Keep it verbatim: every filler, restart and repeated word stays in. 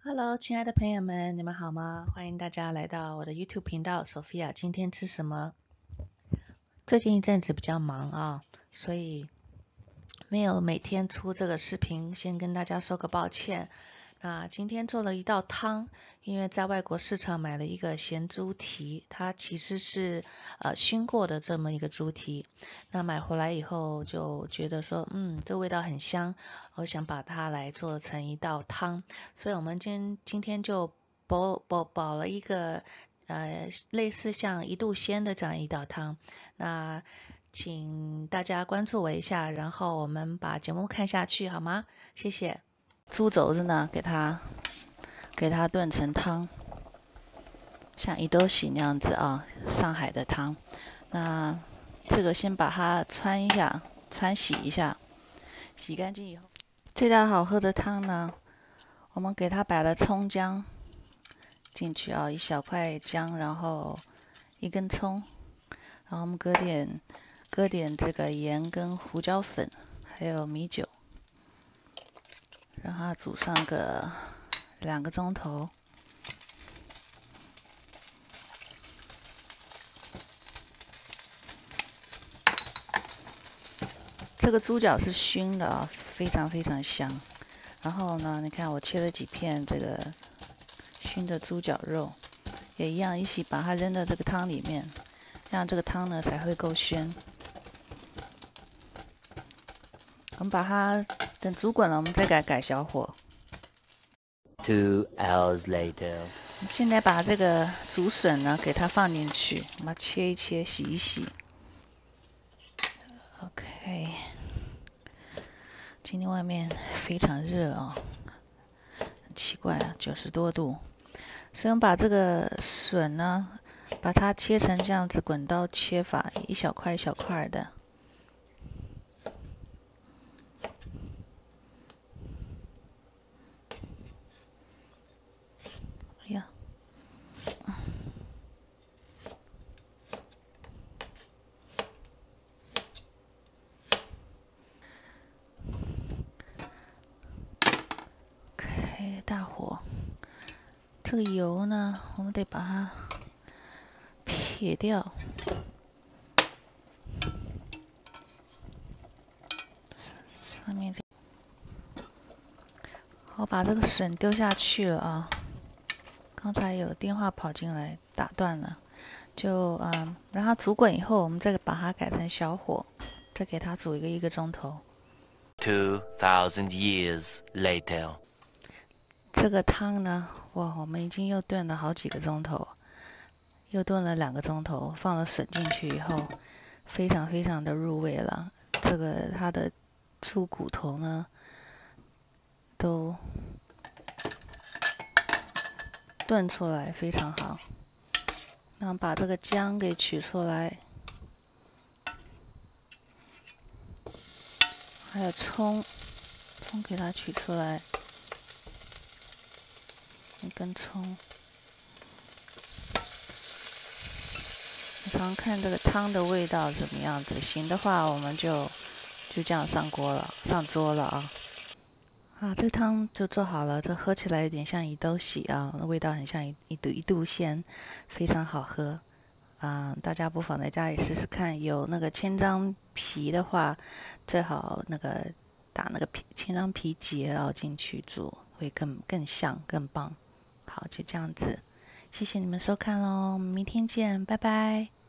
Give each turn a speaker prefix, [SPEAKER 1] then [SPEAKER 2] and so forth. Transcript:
[SPEAKER 1] Hello，亲爱的朋友们，你们好吗？欢迎大家来到我的 YouTube 频道，Sophia。今天吃什么？最近一阵子比较忙啊，所以没有每天出这个视频，先跟大家说个抱歉。那今天做了一道汤，因为在外国市场买了一个咸猪蹄，它其实是呃熏过的这么一个猪蹄。那买回来以后就觉得说，嗯，这味道很香，我想把它来做成一道汤，所以我们今今天就煲煲煲了一个呃类似像一度鲜的这样一道汤。那请大家关注我一下，然后我们把节目看下去好吗？谢谢。
[SPEAKER 2] 猪肘子呢，给它给它炖成汤，像一兜洗那样子啊，上海的汤。那这个先把它穿一下，穿洗一下，洗干净以后，这道好喝的汤呢，我们给它摆了葱姜进去啊，一小块姜，然后一根葱，然后我们搁点搁点这个盐跟胡椒粉，还有米酒，让它煮上个两个钟头。这个猪脚是熏的啊，非常非常香。然后呢，你看我切了几片这个熏的猪脚肉，也一样一起把它扔到这个汤里面，让这个汤呢才会够鲜。我们把它等煮滚了，我们再改改小火。
[SPEAKER 3] Two hours later.
[SPEAKER 2] 现在把这个竹笋呢给它放进去，我们切一切，洗一洗。OK， 今天外面非常热啊、哦，很奇怪啊，九十多度。所以我们把这个笋呢，把它切成这样子滚刀切法，一小块一小块的。哎呀，开大火。这个油呢，我们得把它撇掉。上面这，我把这个笋丢下去了啊。刚才有电话跑进来打断了，就嗯，让它煮滚以后，我们再把它改成小火，再给它煮一个一个钟头。
[SPEAKER 3] Two thousand years later.
[SPEAKER 2] 这个汤呢，哇，我们已经又炖了好几个钟头，又炖了两个钟头，放了笋进去以后，非常非常的入味了。这个它的猪骨头呢，都炖出来非常好。那把这个姜给取出来，还有葱，葱给它取出来，一根葱。常看这个汤的味道怎么样子，行的话我们就就这样上锅了，上桌了啊。啊，这汤就做好了，这喝起来有点像一兜喜啊，味道很像一一度一度鲜，非常好喝。啊，大家不妨在家里试试看。有那个千张皮的话，最好那个打那个皮千张皮结哦进去煮，会更更香更棒。好，就这样子，谢谢你们收看喽，明天见，拜拜。